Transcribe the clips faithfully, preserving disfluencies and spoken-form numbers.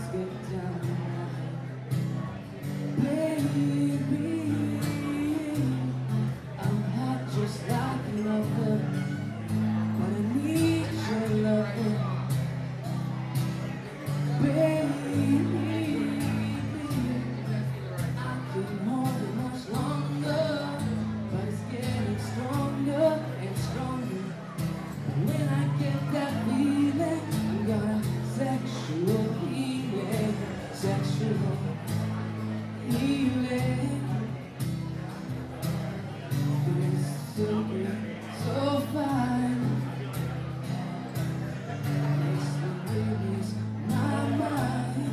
get down tonight. Baby, I'm hot just like a lover, but I need your loving. Baby, I couldn't hold it much longer, but it's getting stronger and stronger. When I get that feeling, I'm gonna sexual healing, sexual healing. Feels so good, so fine. Makes me release my mind.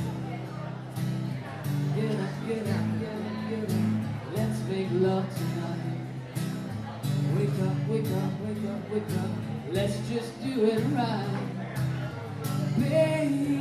Get up, get up, get up, get up. Let's make love tonight. Wake up, wake up, wake up, wake up. Let's just do it right. Baby,